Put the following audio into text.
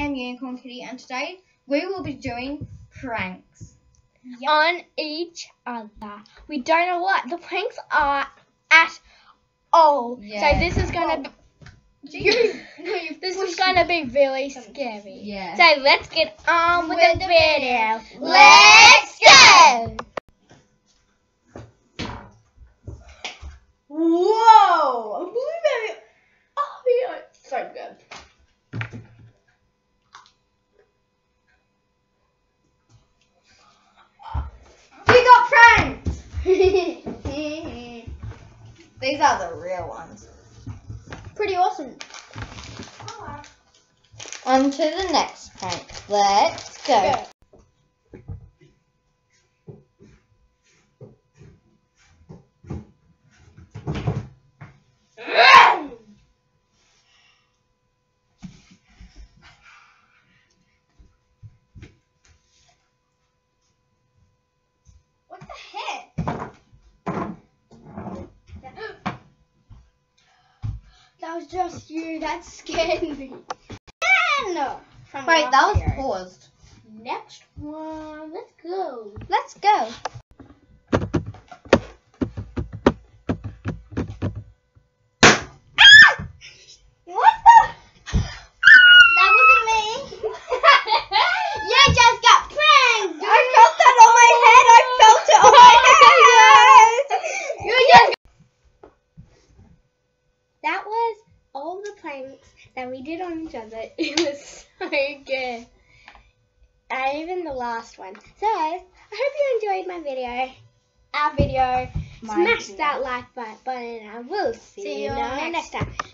am Unicorn Kitty, and today we will be doing pranks on each other. We don't know what the pranks are at all. Yeah. So this is gonna be this is gonna be really scary. Yeah. So let's get on with the video. Let's go! Whoa! A blueberry! Oh, yeah, it's so good. We got pranked! These are the real ones. Pretty awesome. On to the next prank. Let's go. What the heck? That was just you. That scared me. Wait, that was paused. Next one. Let's go. Let's go. What the? That wasn't me. You just got pranked. I felt that on my head. I felt it on my head. You just. That was all the pranks that we did on each other. It was so good. And even the last one. So, I hope you enjoyed my video. Our video. Smash that like button and I will see you next time.